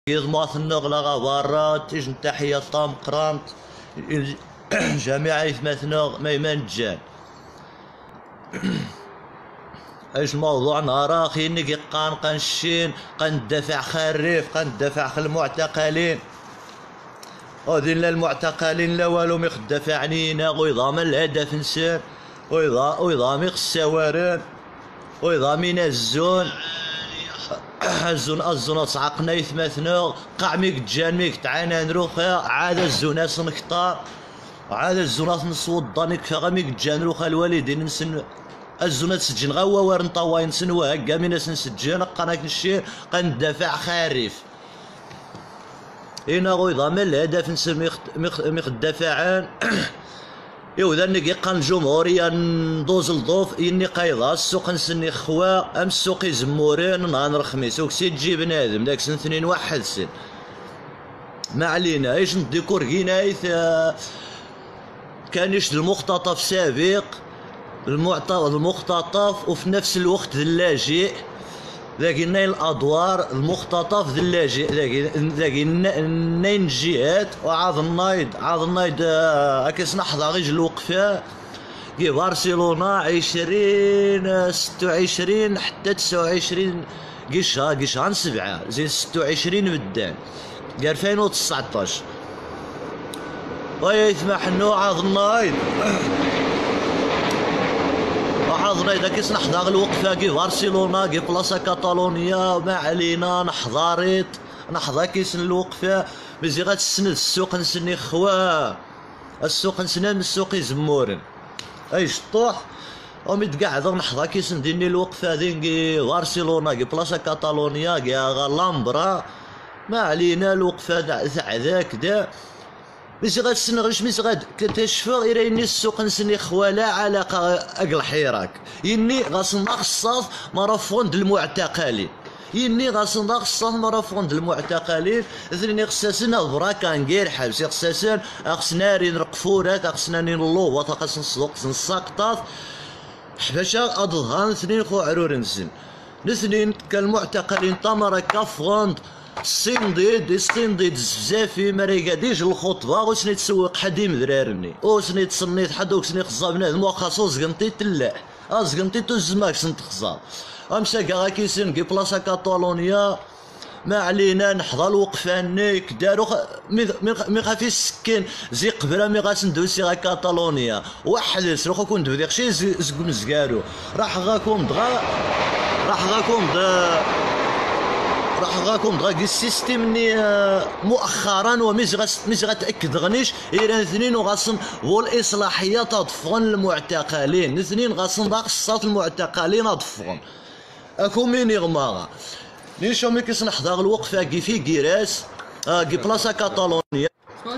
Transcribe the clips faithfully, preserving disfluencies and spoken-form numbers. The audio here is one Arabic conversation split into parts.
يضمث النغلة برات إجن تحية طام قرانت جميع إثمثنا ميمان جان. ايش موضوعنا راخي نقي قان قنشين قندفع خريف قندفع خل المعتقلين وذين المعتقلين لا والو ميخدفع عنينا ويضام الهدف نسان ويضامي السوارين ويضامينا الزون الزون الزون صعقنا يثمثنا قاع ميك جان ميك تعانا نروخا عاد الزون سنكتار عاد الزونات نصوت ضانيك فغا ميك جان روخا الوالدين نسن الزونات سجن غوا ورن طواين سنوا هكا من سنسجن قناك الشيء قندفع خارف هنا غو يضام الهدف نسمي ميخ الدفاعان يوذا نقي قان الجمهورية ندوز الضوف إني قايضة السوق نسني خوا أم السوق يزمورين نهار الخميس وكسي تجي بنادم داك سن اثنين واحد سن ما علينا ايش نديكور كينايث كان يشد المختطف سابق المختطف وفي نفس الوقت اللاجئ ذاك ناين الادوار المختطف ذا اللاجئ ذاك ذاك ناين الجهات وعاض النايد عاض النايد هاكا نحضر غير الوقفه كي برشلونه عشرين ستة وعشرين حتى تسعة وعشرين كي شهر كي شهر سبعه زين ستة وعشرين بدان ألفين وتسعطاش ويا يسمح انه عاض النايد حضرنا إذا كيس نحضر الوقفة كي برشلونة كي بلاصة كاتالونيا ما علينا نحضريت نحضر كيس الوقفة بزي غتسند السوق نسني خوا السوق نسنا من السوق يزمورن أي شطوح ومتقعدو نحضر كيس نديني الوقفة ذين كي برشلونة كي بلاصة كاتالونيا كي غالامبرا ما علينا الوقفة تاع ذاك دا ماشي غتسنى غير ماشي غتكتشفو إلا يني السوق نسني خوالا علاقة أقل حيراك يني غاصنا خصاص مرافون د المعتقلين يني غاصنا خصاص مرافون د المعتقلين ثني خصاصنا براكان غير حبس خصاصا خصنا رين رقفورات خصنا نين اللوبط خصنا نصدق نساقطات حباشا أضهان ثنين خو عرور نسن نثنين كالمعتقلين تمر كفغند الصنديد الصنديد بزافي ما ريقاديش الخطبه وسني تسوق حدي مدرارني وسني تصنيت حد وسني خزا بنادم واخا زقنطي تلاح اه زقنطي تزماك سنت خزا امشى كاع كيسن كي بلاصه كاتالونيا ما علينا نحضر الوقفه نيك دارو مي خافي السكين زي قبره مي غاسندوسي غا كاتالونيا واحد سروخ كون دو شي زق مزكارو راح غاكم دغا راح غاكم دغا راح غاكم دغا السيستيم ني مؤخرا ومش مش غتاكد غنيش ايران اثنين وغاصن هو الاصلاحيه تضفغن المعتقلين اثنين غاصن باق الصوت المعتقلين تضفغن اكو مين يغماغا نيشو مي كيس نحضر الوقفه كي في كيراس كي بلاصه كاتالونيا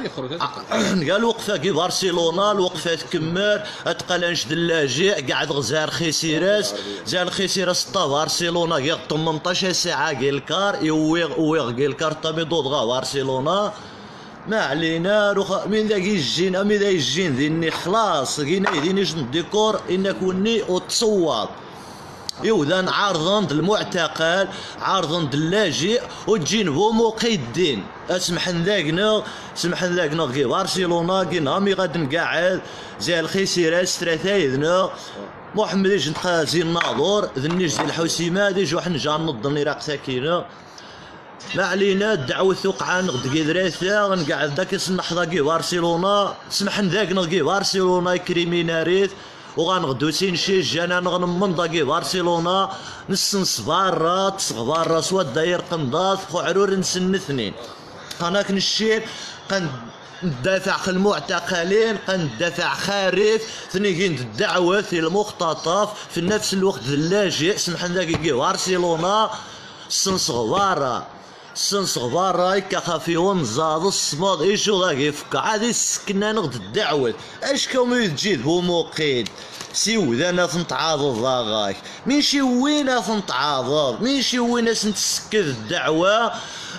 قال وقفه كي برشلونه الوقفه تكمل اتقال نشد اللاجئ قاعد غزار خيسيراس زال خيسيراس طا برشلونه كي ثمنطاش ساعه كي الكار يويغ ويغ كي الكار طامي دودغا برشلونه ما علينا روخ من ذاك يجينا من ذا يجين ذيني خلاص كينا يدينيش الديكور انك وني وتصوت يوذان عارضن المعتقل عارضن اللاجئ وتجين هو قيدين اسمحن ذاكنا سمحن ذاكنا كي برشلونه كي نامي غادي نقعد زي الخيسيراس ثلاثايدنا محمد يجن زي الناظور ذنيش زي الحوسيمه ديج وحنا جا نضن العراق ساكنه ما علينا الدعوه ثقعه نغد كي دراسه غنقعد داك النحظه كي برشلونه سمحن ذاكنا كي برشلونه كريميناريت وغنغدو سينشي جانا نغنمن داكي برشلونه نسنس برا تصغبار سوا داير قنضاط خو عرور نسن اثنين هناك نشير قندافع خل المعتقلين قندافع خارف ثنيين الدعوه في المختطف في نفس الوقت اللاجئ سمحنا داكي برشلونه سنس غباره سنس غبارة هكا خافي ونزاض الصماد ايشو ذاك يفك عادي السكنة نغد الدعوة اش كوم تجيد هو موقيد سيو ذا تنتعاضد ضاغاك مين شي وين تنتعاضد مين شي وين نتسكد الدعوة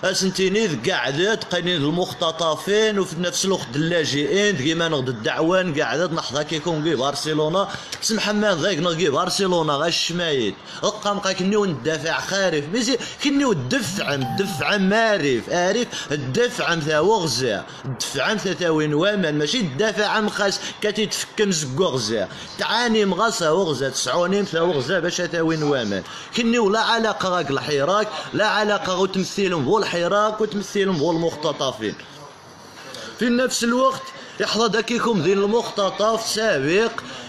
اسنتيني قاعدات قاينين المختطفين وفي نفس الوقت اللاجئين كيما نغد الدعوان قاعدات نحظى كيكون كي برشلونه سمح محمد ذاك نغي برشلونه غا الشمايد قام قا كنيو ندافع خارف مزي كنيو الدفع الدفع مارف عارف الدفع مثا وغزا الدفع مثا تاوين وامان ماشي الدافع مخاس كاتي تفكم زكو غزا تعاني مغاسا وغزا تسعوني مثا وغزا باش تاوين وامان كنيو لا علاقه غاك الحراك لا علاقه غو تمثيلهم هو الحراك وتمثيلهم هو المختطفين في نفس الوقت يحظى داكيكم ذين المختطف سابق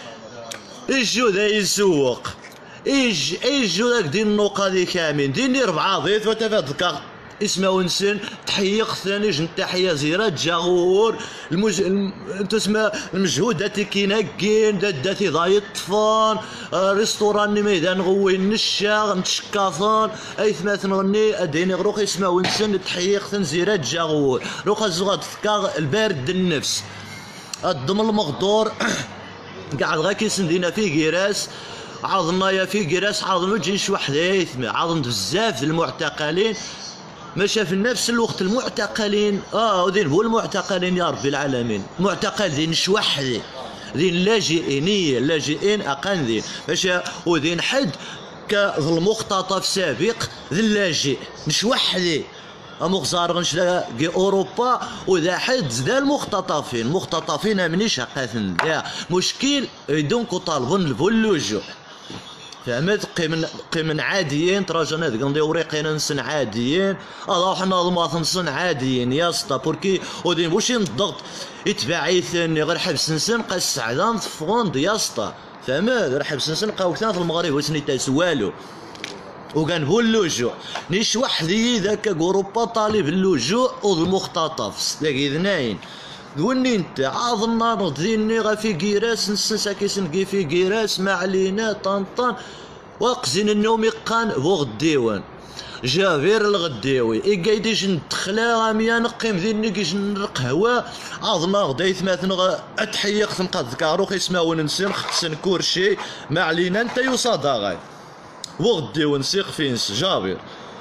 يجو ذا يسوق ايج ايجو ذاك دين النقا ذي كامل ديني ربعة ضيف وتفادك اسمه ونسن تحية ثاني جن تحية زيرة جاغور المج... الم... تسمى المجهودات كيناكين داتي ضاي الطفان آه ريستوران ميدان غوين نشا نتشكاثان اي ثماث نغني اديني غروخ اسمه ونسن تحية ثان زيرة جاغور روخ الزغاد تكا البارد النفس الضم المغدور قاعد غا كيسندينا في كيراس عاضنا يا في كيراس عاضنا جيش وحده عاضن بزاف المعتقلين ماشي في نفس الوقت المعتقلين اه ودين هو المعتقلين يا رب العالمين معتقل ذين شوحدي ذين لاجئينية لاجئين اقل ذين ماشي وذين حد كذو المختطف سابق ذي اللاجئ نشوحدي مغزار غنشلا كي اوروبا وذا حد ذا المختطفين مختطفين منيش هقاثن ذا مشكل دونك طالبون الفولوجو فهمت قيمن قيمن عاديين تراجعنا ذيك نديو وريقين نسن عاديين الله حنا ضماط نسن عاديين يا اسطى بوركي ودين واش الضغط يتباعي ثاني غير حبس نسن قا السعدان فوند يا اسطى فهمت غير حبس نسن قاوثان في المغرب وسني تاسوالو وكان هو اللجوء نيش وحدي ذاك اوروبا طالب اللجوء والمختطف ذاك اثنين ذوني انت عاض النار ذيني غا في كيراس نسنسا كيسنقي في كيراس ما علينا طنطان واقزين النوم يقان بوغ الديوان جافير الغديوي إيكايديش ندخلا غاميا نقيم ذيني كيش نقهوى عاضنا غدا يثماثن اتحيق ثنقاد ذكارو خيسماون نسين خصن كورشي ما علينا انت يوصادا غاي بوغ الديوان سيق فينس جافير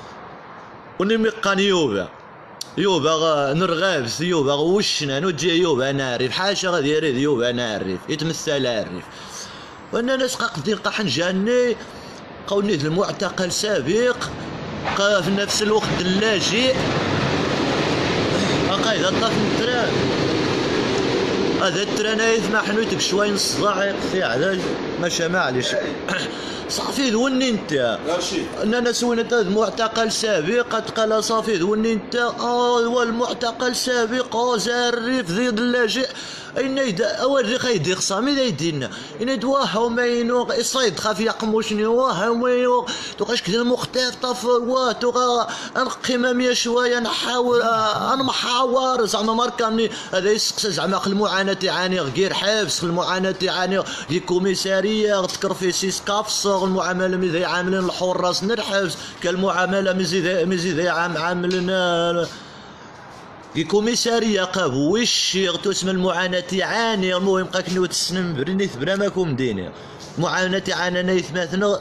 ونمي قان يوبا يوبا نرغاب يوبا وشنا نوجي يوبا نعرف حاشا غادي يريد يوبا نعرف يتمثل عارف وانا ناس قاقدين قاحن جاني قوني المعتقل سابق قا في نفس الوقت اللاجئ قايد طاف التران هذا التران يسمح حنويتك شوي نص ضاعف في علاج ماشي معليش صافي ذوني انت انا سوينا انت معتقل سابق قال صافي ذوني انت اه هو المعتقل سابق اه زارف ذي اللاجئ اين يدا اول ذي خايدي خصامي ذا يدينا ان دواها وماينو الصيد خاف يقموشني واه وماينو توقاش كذا مختلف طف واه توقا انقمامية شويه نحاول انا محاور زعما ماركاني هذا يسقس زعما المعاناه تعاني غير حبس المعاناه تعاني في كوميساريه تكر في سيس كافص المعامله مي ذي عاملين الحراس نرحبس كالمعامله مزي مزي ذي عام عاملنا في كوميساريه قابو وش تسمى المعاناه تعاني المهم قاك نوت السنم برني ثبرا ماكم ديني معاناه تعاني ثماثنا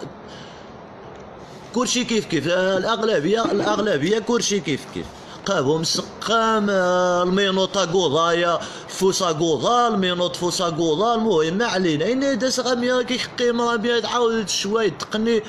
كلشي كيف كيف الاغلبيه الاغلبيه كلشي كيف كيف قابو مسقام المينوطا قوضايا فوسا قوضا المينوط فوسا قوضا المهم ما علينا إن داس غاميا كيقيم غاميا تعاود شوي تقني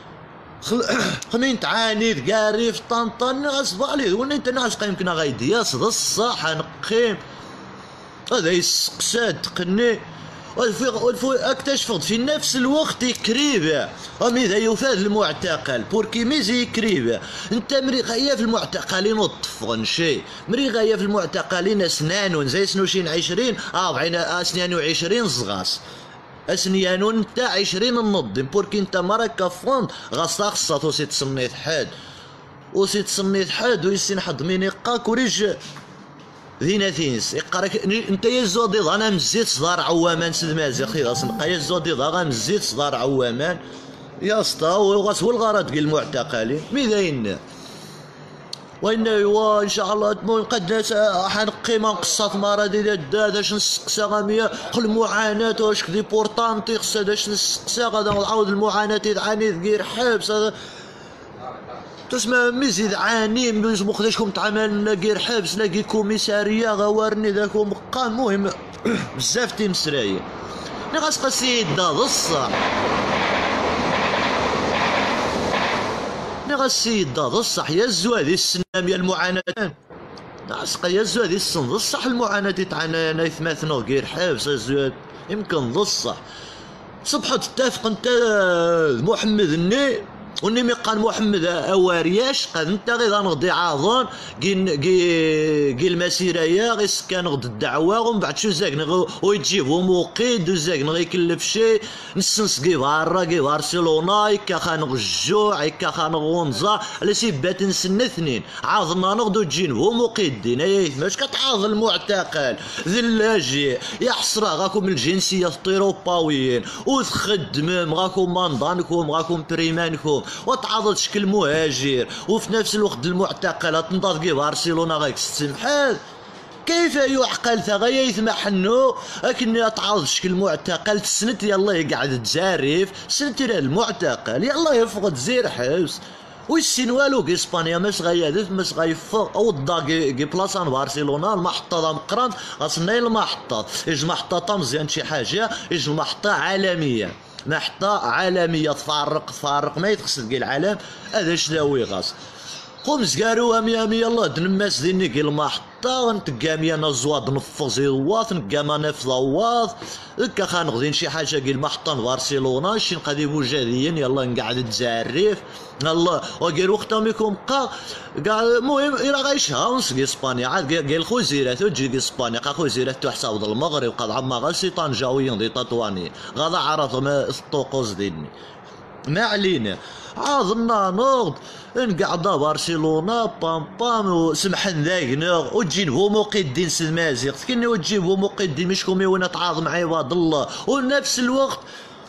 خمين تعاني تقاري في طنطن غصب عليه وين انت ناس قيم كنا غايدي يصد الصح نقيم هذا يسقساد تقني والفو اكتشفت في نفس الوقت كريبه امي ذا يفاد المعتقل بوركي ميزي كريبه انت مري غايه في المعتقلين وطفغن شي مري غايه في المعتقلين اسنان زي سنوشين عشرين اربعين اسنان وعشرين صغاص اسنيانون نتا عشرين النضم بوركي انت مرا كفون غاصا خصها توسي تصنيت حاد وسي تصنيت حاد ويسين حد مين قاك وريج ذينا ثينس يقراك انت يا زودي انا مزيت صدار عوامان سيد مازي خي اصلا يا زودي انا مزيت صدار عوامان يا اسطى وغاس هو الغرض ديال المعتقلين ميداين وإن ايوا ان شاء الله تمون قد حنقي ما نقصات مرة ديال داداش نسقسا غامية المعاناة واش كدي بورطانتي خصها داش نسقسا غادا نعاود المعاناة تعاني غير حبس هذا تسمى مزيد عاني مز مخدشكم تعمل لاقي حبس لاقي كوميساريه غوارني ذاك بقى المهم بزاف تيمسرايه انا خاص قاسي دا بصح انا غاسي دا بصح يا زو هذه السنام يا المعاناه ناقص يا زو هذه السن بصح المعاناه تاعنا انا ثماثنا غير حبس زو يمكن بصح صبحو تتفق انت محمد الني وني ميقان محمد اوارياش قد انت غير غنغدي عاضون كي كي كي المسيره يا غير سكان غد الدعوه ومن بعد شو زاك ويجيبو موقيد وزاك غيكلف شي نسنس كي فارا كي برشلونه كا خانغ الجوع كا خانغ غونزا على سي بات نسن اثنين عاضنا نغدو تجين هو موقدين اي ماش كتعاض المعتقل ذي اللاجئ يا حسره غاكم الجنسيه الطيروباويين وتخدمم غاكم منضانكم غاكم بريمانكم وتعاضد شكل مهاجر وفي نفس الوقت المعتقلة تنضاف كي برشلونة غاك السمحات كيف يعقل ثغايا يتمحنو لكن تعاضد شكل معتقل تسنت يلا يقعد تجارف سنت المعتقل يلا يفقد زير حبس ويسين والو كي اسبانيا ماش غيادث ماش غيفق او دا كي بلاصه برشلونه المحطه مقران غاصناي المحطه اج محطه مزيان شي حاجه اج محطه عالميه محطة عالمية تفارق تفارق ما يتقصد كي العالم هذا شداوي غاص قوم زكارو مية مية الله دنماس ديني كي المحطة ونتقا مية نزواد نفوزي واث نتقا ما نفضا واث هكا خانغدين شي حاجة كي المحطة برشلونة شي نقادي بوجاديين يلا نقعد تزعريف الله وكير وقتهم يكون بقى كاع المهم إلا غايشها ونسقي اسبانيا عاد كاع الخوزيرات وتجي اسبانيا قا خوزيرات تحسب المغرب قاد عما غاسي طنجاويين دي تطواني غادا عرض ما الطقوس ديني ما علينا عاضنا نوض نقعد برشلونه بام بام وسمحن ذاكنا وتجين هو مقدين سلمازيغ كني وتجيب هو مقدين مش كومي وانا تعاظ مع عباد الله ونفس الوقت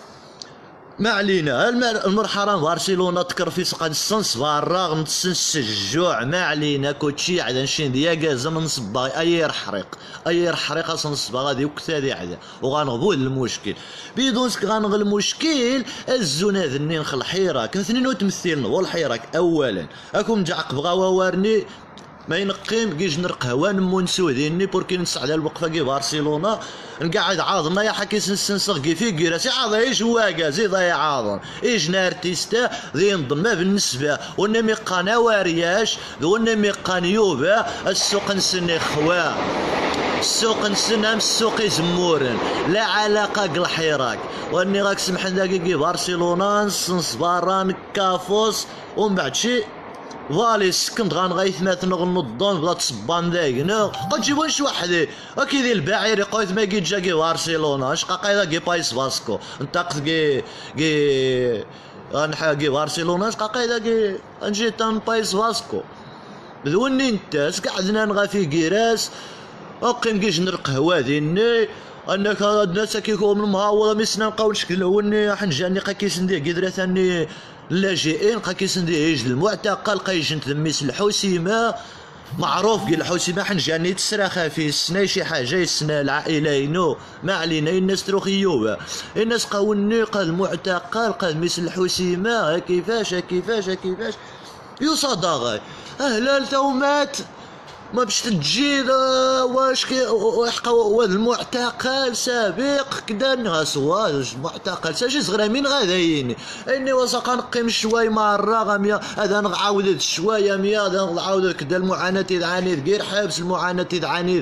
ما علينا المرحله برشلونه تكرفي سقان السنس برا نتسنس الجوع ما علينا كوتشي عاد نشين ديا كازا نصبا اي يرحرق اي يرحرق اصلا نصبا غادي وكثادي عاد وغنغبو المشكل بدون غنغ المشكل الزونه ذنين خل الحراك اثنين وتمثيلنا هو الحراك اولا اكم جعق بغا وارني ما ينقيم كيج نرق هوا نمو نسوديني بوركي نسعد الوقفه كي برشلونه نقعد عاضنا يا حكي سنسنسغ كي في كيراسي عاض ايش واقا زي ضايع عاضن ايش نارتيستا ذي نضم بالنسبه ونمي قنا وارياش ونمي قنيوبه السوق نسني خوا السوق نسنا السوق زمورن لا علاقه بالحراك واني راك سمحنا داكي كي برشلونه نص باران كافوس ومن بعد شي فالي سكنت غنغاي ثماث نغنضون بغا تصبان ذاكنا قد جيبونش وحدي اكيد الباعير يقويت ما كي جا كي برشلونه اش قايدا كي بايس باسكو انتقد كي كي غنحا كي برشلونه اش قايدا كي نجي تان بايس باسكو بدوني انت اش قعدنا نغا في كيراس اقيم كيش نرق هوا ديني انك الناس كيكون المهاوضه ميسنا نبقاو نشكلوني حنجاني قا كيسندي كيدرا ثاني اللاجئين قا كيسندي يجد المعتقل قا يجي نتلميس الحوسيمه معروف كي الحوسيمه حنجاني تسراخا في السنه شي حاجه يسنا العائلينو ما علينا الناس تروخيوبه الناس قاوني قا المعتقل قا ميس الحوسيمه كيفاش كيفاش كيفاش يصدغ اهلا تو مات ما باش تجي واش كي وحقا المعتقل سابق كدا ناس واش المعتقل ساجي صغيره من غادايني اني وساق نقيم شوي مره غاميه هذا نعاود شويه مية هذا نعاود كدا المعاناه تاعاني غير حبس المعاناه تاعاني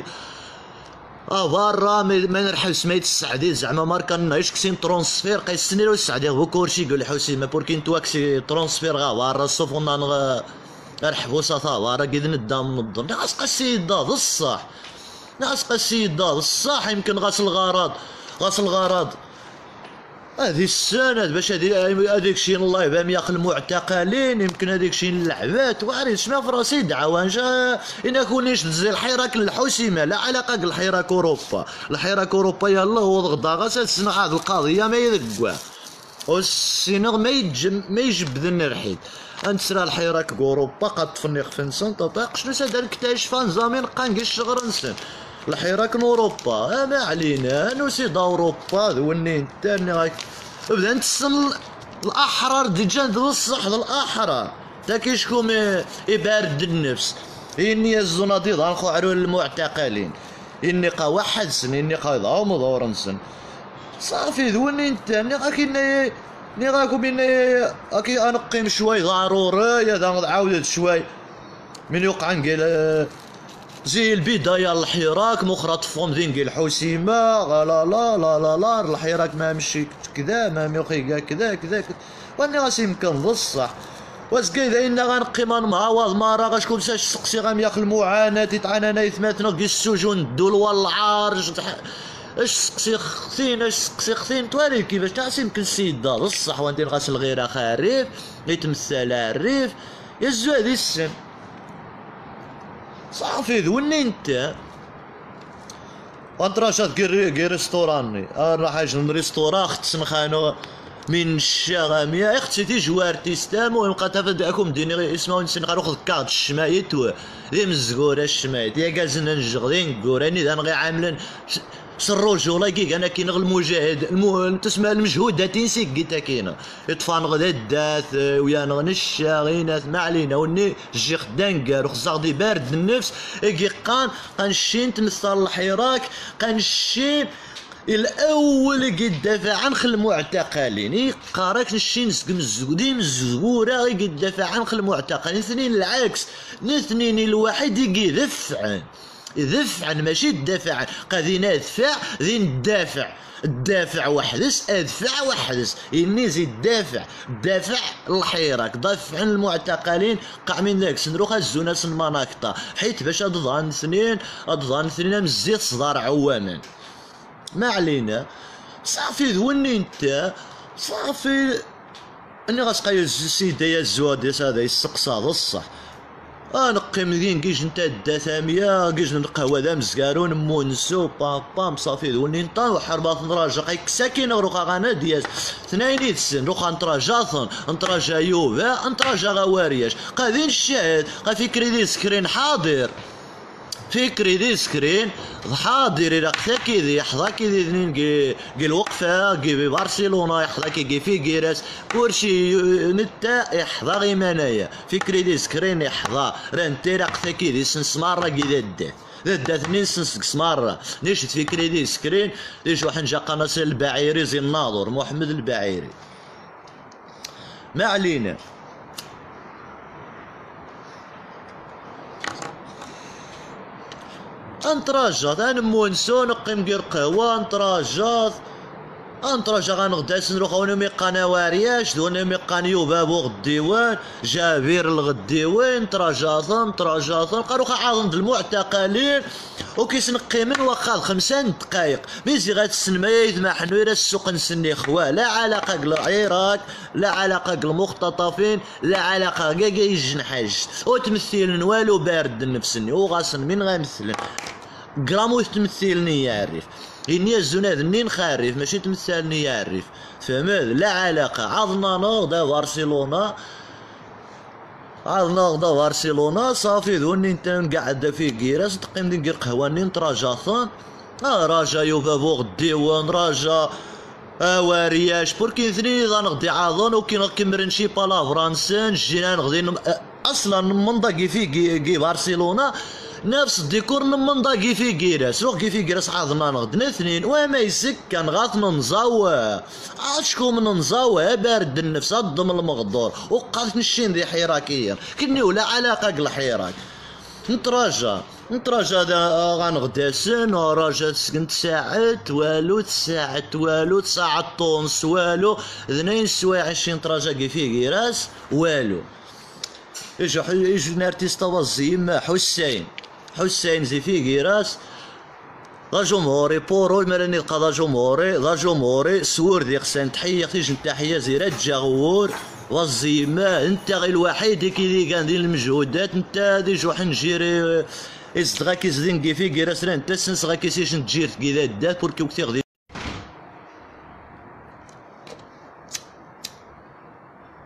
اه برا ما نرحبس ما يتسعدي زعما ماركا نعيش كسين ترونسفير قيسني له السعدي هو كورشي يقول حوسي ما بوركين تواكسي ترونسفير غا برا الصوف ونغ ارحبوا صافا راه كي ندام نضم ناقص السيد ضاد الصح ناقص السيد ضاد الصح يمكن غاس الغرض غاس الغرض هذه السنة باش هذيك شي الله يبان ياخذ المعتقلين يمكن هذيك شي اللعبات وعريت شنو في راسي دعوه نجا انا كونيش تزي الحراك الحوسيمه لا علاقه بالحراك اوروبا الحراك اوروبا يلا هو غدا غاس السنه هذه القضيه ما يذقوا والسينغ ما يجم ما يجبدن الحيد انتسرا الحراك اوروبا قد تفني خفنسن تطاق شنو ساد نكتشف نظامين قانق الشغر نسن الحراك اوروبا ما علينا نسيد اوروبا ذوني انت راك بدا نتسن الاحرار ديجا بصح الاحرار تا كي شكون يبارد النفس إني الزنادي ضانخو عرو المعتقلين إني قا واحد سن إني قا يضعو مدور سن صافي ذوني انت ني غاكي ني غاكم إني أكي أنقيم شوي ضروري هذا عاودت شوي من يوقع نقول زي البداية الحراك مخرط فهم ذي نقول حسيمة لا لا لا لا لا الحراك ما مشي كذا ما ميوخي كذا كذا واني غاسي يمكن بصح واسكي ذا إنا غنقيم معاوض مرة غاشكون ساش سقسي غام ياخ المعاناة تتعانى يثماتنا كي السجون الدول والعار اش سقسي خثين اش سقسي خثين توالي كيفاش تعسي يمكن السيدة بصح وانتي غاسل غير خريف يتمثل الريف يزو هذي السن صافي ذوني انت وانتراشات كي كي ريستوراني راح اجي من ريستوران خت سنخانو من الشغامية يا اختي تي جوارتي ستام ويبقى تفدعكم ديني اسمه نسين نخرج كارت الشمايت و ذي مزقورة الشمايت يا كازنا نجغدين كوراني ذا نغي عاملين سروجولا كيك انا كي نغ المجاهد المو... تسمى المجهود تنسي كيتا كينا يطفان غدا الداث ويا نغنش غينات ما علينا وني جي خدان كار خزاغدي بارد النفس كي قان قنشين تمثال الحراك قنشين الاول قد دافع عن خل المعتقلين يقارك نشين مزقودين مزقوره قد دافع عن خل المعتقلين اثنين العكس اثنين الواحد يدفع يدفع ماشي الدافع قاعدين ادفع ذي الدافع الدافع وحدس ادفع وحدس اني زيد دافع دافع الحراك دافع عن المعتقلين قاع من ذاك سنروخ الزونه سنماناكطا حيت باش اضغان اثنين اضغان اثنين مزيت صدار عواما ما علينا صافي ذوني انت صافي اني غاسقايا السيده يا الزوادس هذا يسقسا الصح انقيم ذين كيش نتا دا ثاميه كيش نقهوى ذا مزكارون مونسو بام بام صافي ذوني نطا وحربات نراجع قايك ساكن روخا غانا دياس ثنين يتسن روخا نتراجاثن نتراجا يوفا نتراجا غوارياش قاذين الشاهد قا فكري ذي سكرين حاضر فكري ذي سكرين حاضر الى قتاكي ذي يحظاكي ذي ذنين كي كي الوقفه كي في برشلونه يحظاكي كي في كيراس كلشي نتا يحظى غي منايا فكري ذي سكرين يحظى رانتي راه قتاكي ذي سنس مره كي ذا ذا ذا ثنين سنس مره ليش فكري ذي سكرين ليش واحد جا قناص البعيري زي الناظر محمد البعيري ما علينا انتراجات انا مونسو نقيم كير قهوه انتراجات انتراجا غنغداس نروح هنا ميقانا وارياش دون ميقان يوبابو غديوان جابير الغديوان تراجاثن تراجاثن قالوا عاظم المعتقلين وكيس نقيمن واخا خمسة دقايق ميزي غات السنمايت ما حنوير السوق نسني خوا لا علاقه العراق لا علاقه المختطفين لا علاقه كاع يجن حاج وتمثيل والو بارد النفسني وغاسن من غيمثل قرامو تمثيلني يعرف إني الزناد نين خارف ماشي تمثالني يعرف فهمت لا علاقة عضنا نغدا برشلونة عضنا نغدا برشلونة صافي ذوني انت نقعد في كيراس تقيم دير قهوة نين تراجاثان اه راجا يوفا غديوان راجا اوارياش بوركي ثنين اذا نغدي عاضن وكي نكمرن شي بالا فرانسان جينا نغدي اصلا منطقي في كي برشلونة نفس الديكور نمنضا كي في كيراس روح كي في كيراس عاضنا نغدنا اثنين وما يسكن غاثنا نزاوى اشكون من نزاوى بارد النفس الضم المغدور وقعت نشين ذي حراكيا كني ولا علاقه بالحراك نتراجع نتراجع غنغداسن وراجع سكنت ساعة والو ساعة والو ساعة طونس والو اثنين سوايع عشرين تراجع كي في كيراس والو ايش ايش نارتيستا وزيم حسين حسين زي في كيراس ذا جمهوري بورو المراني قضا جمهوري ذا جمهوري سور ذي خسان تحية تيجي تحية زي رجع غور والزيمة انت غير الوحيد كي ذي كان ذي المجهودات انت ذي جوح نجيري ازدغا كي زدين كي في كيراس انت سنس غا كي سيش نجير كي ذا دات بوركي وقتي غدي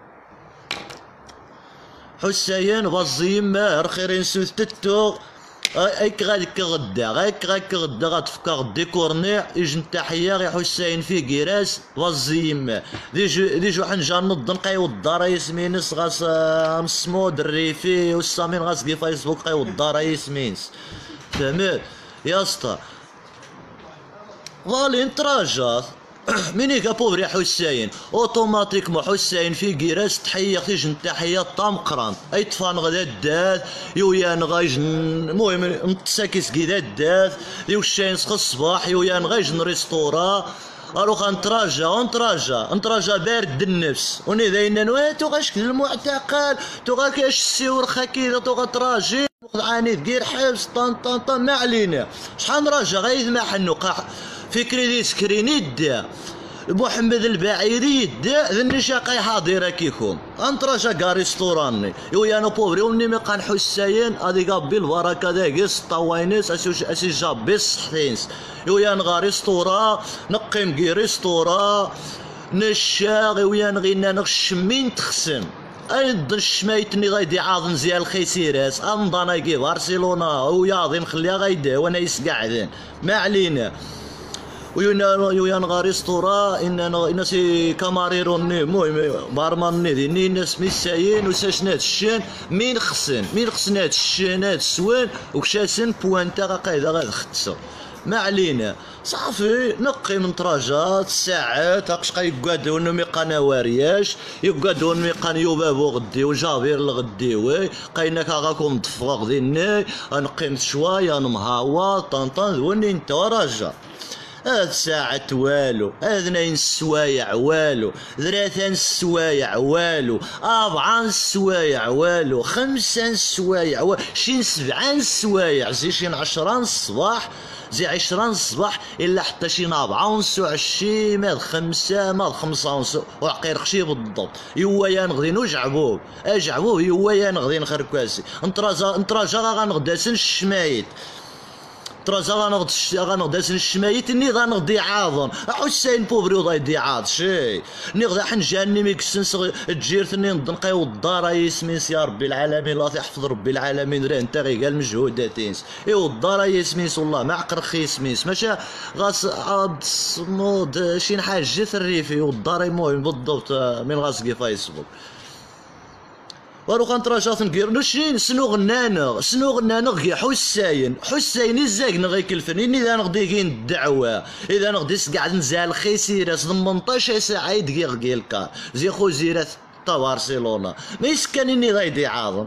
حسين والزيمة رخيرين سوث تتو هيك غاديك غدا غاك غاك غدا غتفكر غدي كورنيع يجن تحيه غي حسين في كيراس غازي يما ديجو ديجو حنجا نض نقيو الدار يسمينس غاس مسمود الريفي والسامين غاس كي فيسبوك قيو الدار يسمينس فهمت يا اسطى فالي نتراجع مينيك بوفري حسين اوتوماتيكمون حسين في كيراس تحيه تيجن تحيه طامقران اي طفان غدا دات يويان غايجن المهم نتساكيس كي دات يوشين سخ الصباح يويان غايجن ريستورا اروح نتراجع نتراجع نتراجع بارد النفس وني داينا نواتو غاشكل المعتقل تو غاكاش السيور خاكيدا تو غتراجي عنيد كير حبس طن طن طن ما علينا شحال نراجع غايث ما حنوقع فكري دي سكريني دا محمد البعيري دا ذني شاقي حاضره كيكم انتراجا كاع ريستوراني يو انا بوفري وني مقان حسين ادي قابي البركه داكيس طواينيس اسي اسي جابي الصحتينس يو انا غا ريستورا نقيم كي ريستورا نشاغ يو انا غينا نغشمين تخسم ايضا الشمايتني غايدي عاضن زي الخيسيراس انضانا كي برشلونه وياضي نخليها غايدا وانا يسقعدن ما علينا وينا ويان غا ريستورا ان انا سي كاماريروني المهم بارماني ديني ناس ميسايين وساشنات الشان مين خصن مين خصنات الشانات السوان وكشاسن بوانتا قايده غا ختصر ما علينا صافي نقي من تراجات ساعات هاكش يقعدوا انهم يقانا وارياش يقعدوا انهم يقان يوبابو غدي وجابير الغديوي قايناك غاكم ضفغ ديني نقيم شويه نمهاوا طنطن وني انت راجع هاد ساعة والو هاد ناين السوايع والو ثلاثة السوايع والو أربعة السوايع والو خمسة السوايع والو شين سبعة السوايع زي شين عشرة الصباح زي عشرة الصباح إلا حتى شين أربعة ونص وعشرين ماد خمسة ماد خمسة ونص وعقير خشي بالضبط يوايا نغدي نجعبوه أجعبوه يوايا نغدي نخركاسي نتراجا نتراجا غنغداسن الشمايت ترى غنغد غنغداسن الشمايت ني غنغدي عاضن حسين بوفري وضايدي عاض شي ني غدا حنجاني ميكسنس تجيرتني نقيو الدار ياسمين يا ربي العالمين الله يحفظ ربي العالمين راه انت غير قال مجهوداتينس ايوا الدار ياسمين والله ما عقر خيسميس ماشي غاس عاد صمود شي حاجه الريفي والدار المهم بالضبط من غاسكي فيسبوك واروح نتراجع نقير نشين سنو غنانا سنو غنانا غي حسين حسين الزاقنا غي كلفني اذا نغدي كاين الدعوه اذا نغدي قاعد نزال خيسيره ثمنطاش ساعه يدقي غي الكار زي خوزيره تا برشلونه ما يسكنني غايدي عاظم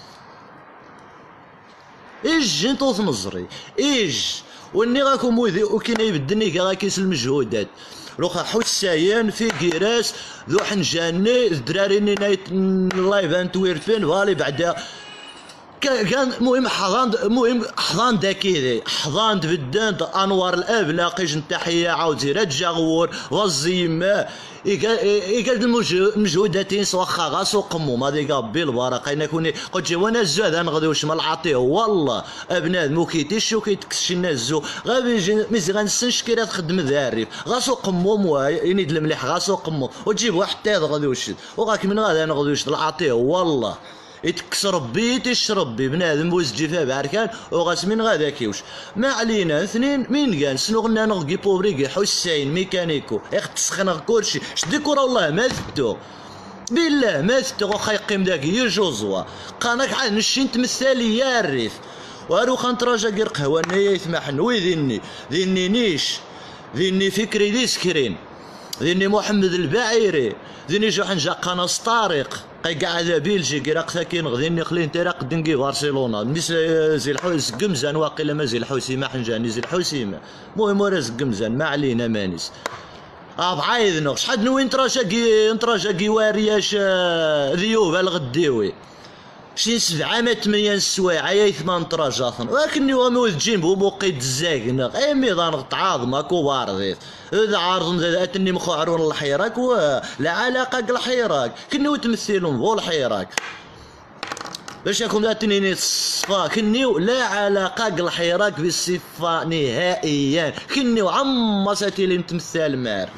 ايج انتو تنظري ايج وني غاكم وكاين يبدني كاع كيس المجهودات روخا حسين في كيراس ذو حنجاني الدراري ني نايت لايف انتويرفين فالي بعدا كان المهم حضان المهم حضان داكيدي حضان تبدان انوار الاب لاقيش تحيه عاود زيرات جاغور غزي ما يقال المجهوداتين واخا غاسو قمو هذيك ربي البركه انا كوني قلت وانا الزاد غادي واش ما العطيه والله ابنادم وكيتيش وكيتكسش الناس غادي مزي غنسنش كيرا تخدم ذاريف غاسو قمو مواي ينيد المليح غاسو قمو وتجيب واحد تاض غادي وش وغاك من غادي انا غادي وش العطيه والله يتكس ربي يتش ربي بنادم بوز جفا بعركان وغاس من غادا كيوش ما علينا اثنين مين قال سنو غنا نغي بوبريكي حسين ميكانيكو اخ تسخن كلشي شديكور والله ما ثدو بالله ما ثدو واخا يقيم داك يجوزوا قاناك عاد نشي تمثالي يا الريف واروخ نتراجا كير قهوه نيا يسمحن ويذني ذني نيش ذني فكري دي سكرين ذني محمد البعيري ذني جو حنجا قناص طارق قاعد بيلجيكي راك ساكن غديني خلين انت راك دنكي برشلونه بالنسبه زي الحوس قمزان واقيلا ما زي الحوسيمه حنجاني زي الحوسيمه المهم ورا قمزان ما علينا مانيس اه بعايدنا شحال نوي نتراجا كي نتراجا كي وارياش ذيوب الغديوي شي سبعة ما ثمانية السوايع يا ثمان تراجاثن ولكني ومو تجين بوقيت الزاقنا اي ميضان تعاظم اكو بارديت اذا عارض اتني مخعرون الحيراك ولا علاقه الحيراك كنيو تمثلون بو الحيراك باش يكون لا تنيني الصفا كنيو لا علاقه الحيراك بالصفه نهائيا كنيو عما ساتي اللي متمثل معرف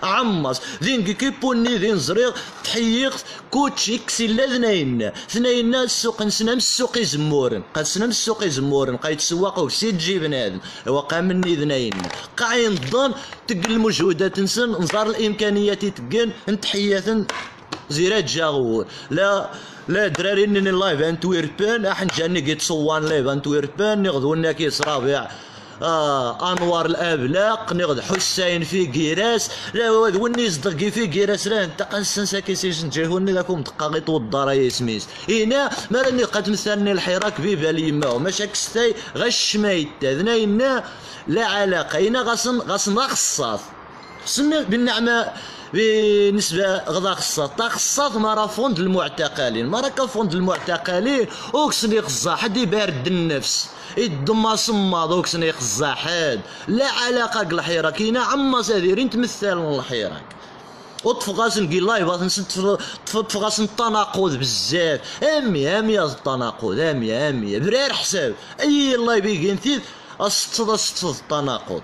عمص ذين كيبوني ذين زريغ تحيقت كوتشي كسيلا ذناين ثناين السوق نسنا من السوق يزمورن قد سنا من السوق يزمورن قايد تسواق وسيد تجيب بنادم وقع مني ذناين قاعين ضن تقل المجهودات نسن نظار الامكانيات تقن نتحيات زيرات جاغور لا لا دراري نني لايف انتويربان احن جاني قيت صوان لايف انتويربان نغدونا كيس رابع آه انوار الابلاق نغد حسين في كيراس لا وني صدقي في كيراس راه انت قنسنسا كيسيش نجيهوني ذاكم دقاقيط والدار يا سميس هنا ما راني قد مثلني الحراك بيبالي ما ماشا كستاي غش مايت ذناينا لا علاقه هنا غاصن غاصن غصاص سن بالنعمه بالنسبه غدا خصات تا خصات مرا فوند المعتقلين مرا كفوند المعتقلين وكسني خصا حد يبارد النفس يدما صماد وكسني خصا حد لا علاقه الحيره كاينه عما ساديرين تمثال الحراك وطفقاس نقي لايف نسد طفقاس التناقض بزاف امي امي التناقض امي امي برير حساب اي لايف يجي استصد استصد التناقض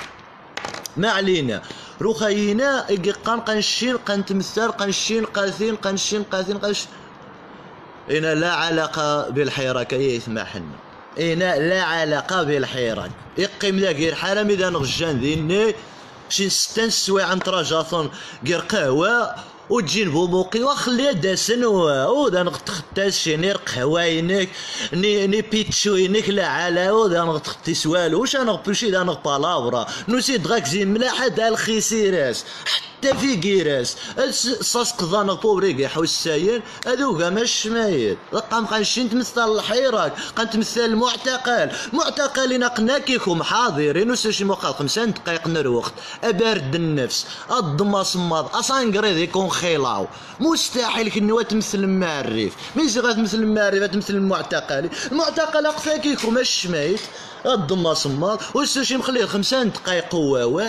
ما علينا روخاينا إيجي قان قنشين قنتمثال قنشين قاثين قنشين قاثين قنش إنا لا علاقة بالحراك يسمحنا إنا لا علاقة بالحراك يقيم ذا غير حرام إذا نغجان ذيني شين ستان سوايع عن تراجاثون غير قهوة وتجين بوبوقي وخليها داسن وذا نغتختاس شينير قهواينك ني ني بيتشوينك لا علا وذا نغتختي سوالو واش نغبوشي ذا نغبالابرا نسيت غاك زي ملاحة دا الخيسيراس حتى في كيراس صاص قضا نغبوبريكي حوساين هذو كاع ماش مايل قام قنشين تمثال الحراك قنتمثال المعتقل معتقلين قناكيكم حاضرين وساشي موقع خمسة دقايق نروخت أبارد النفس الضما صماد أصانقري ذيكون خيلاو مستحيل كنوا تمثل المعرف ميزي غتمثل المعرف تمثل المعتقل المعتقل اقفاكيكم ماش مايت الضما صماد وساشي مخليه خمسة دقايق هواوا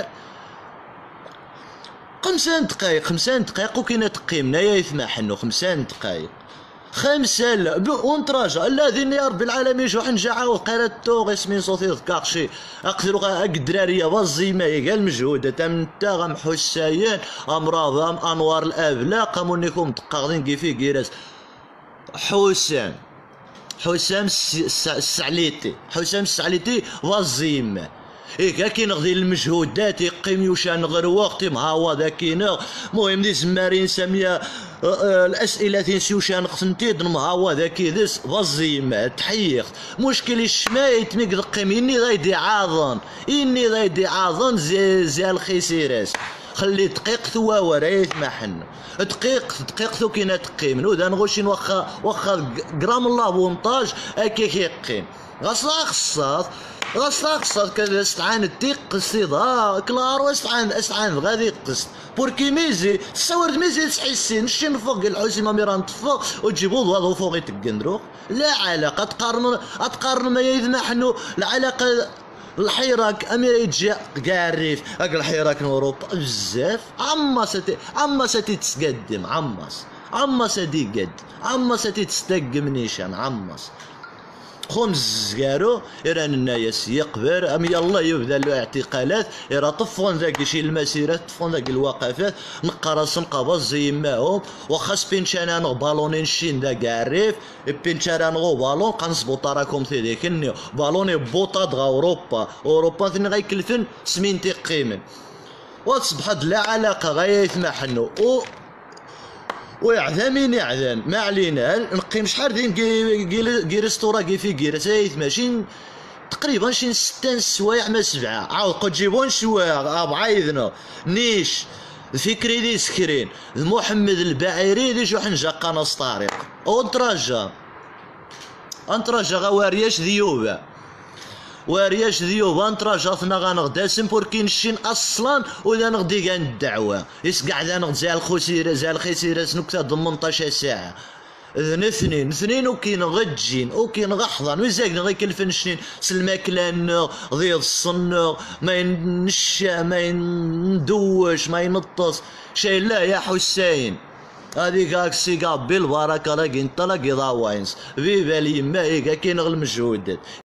خمسة دقايق خمسة دقايق وكاين تقيمنا يا يثمحنو خمسة دقايق خمسة لا ونتراجع الذين يا رب العالمين شو حنجعاو قراتو غيسمين صوتي ذكاقشي اقدروا غا الدراريه والزيمه قال المجهوده تم تا غمحو السايان امراض انوار الابلاق قامونيكم دقاقدين كيفي كيراس حسام حسام السعليتي حسام السعليتي والزيمه إيه كاين غدي المجهودات يقيم يوشان غير وقت مهاوا ذاكينا المهم دي زمارين ساميه الاسئله تنسيو شان قسنتيد مهاوا ذاكي دس بزيم تحيق مشكل الشمايت ميك دقيم اني غايدي عاظن اني غايدي عاظن زي زي الخيسيراس خلي دقيق ثوا ورايت ما حنا دقيق دقيق ثو كاينه تقيم وذا نغوشين واخا واخا جرام الله بونطاج هكا كيقيم غصلا خصاص غصلا خصاص كذا استعان الديق قصيدا كلار استعان استعان غادي قص بوركي ميزي تصورت ميزي تحسين نشي نفوق الحوسي ما ميران تفوق وتجيبو ضوضو فوق يتقندرو لا علاقه تقارن تقارن ما يذنا حنو العلاقه الحراك امير يجي كاع الريف هاك الحراك اوروبا بزاف عما ستي عما ستي تتقدم عماس عما ستي قد عما ستي تستقم نيشان عماس خمس كارو إيران الناس يقبر أم يلا يبدا الاعتقالات إيرا طفون ذاك شي المسيرات طفون ذاك الوقفات نقرص نقبض زي ماهم وخاص بينشانا نغ بالونين شين ذاك الريف بينشانا نغو بالون قنصبو طراكم في ذيك النيو بالوني بوطا دغا أوروبا أوروبا ثاني غيكلفن سمين تقيمن وتصبح لا علاقة غايث ما حنو و ويعذامين يعذان ما علينا نقيم شحال دين كي ريستورا كي في كيراس ماشي تقريبا شي ستان سوايع ما سبعه عاود قد جيبون شوايع بعايدنا نيش في كريدي سكرين محمد البعيري دي شو حنجا قناص طارق اونتراجا انتراجا غوارياش ذيوبه وارياش ذيوبا نتراجا ثنا غنغداسم بوركي نشين اصلا وذا نغدي كان الدعوه يسقع ذا نغد زي الخسيره زي الخسيره نكتا ثمنطاش ساعه اثنين اثنين وكاين غجين وكاين غحضن وزاك غيكلفن شنين سلماكلان ضيض الصن ما ينشا ما يندوش ما ينطس شي لا يا حسين هذيك هاكسيكا بالبركه راكي انطلق يضاوينس في بالي ما هيك كاين غير المجهودات